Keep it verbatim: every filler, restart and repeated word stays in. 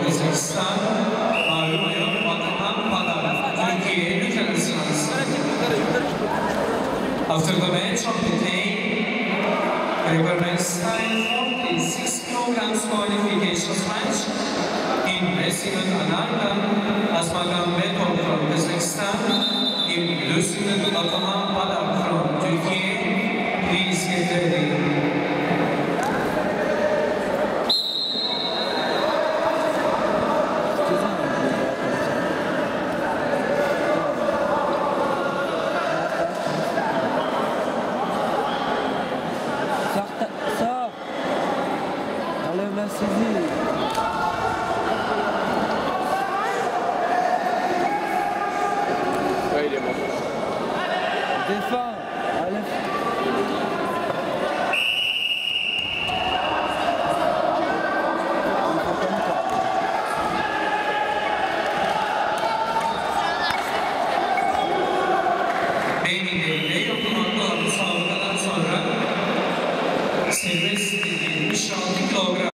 Kazakistan, Armanya, Vatan, Padar, Türkiye, lütfen ısınız. After the match of the day, recognize time forty-six kilograms qualifications match in Wrestling Ananda, Asmagambetov from Kazakhstan, in Lucian Ataman Padar from Turkey. Please get ready. Enlève la saisie. Ouais, il est mort. Défends. Allez. Beyninde yapılan müsabakadan sonra serbest yetmiş altı kilogram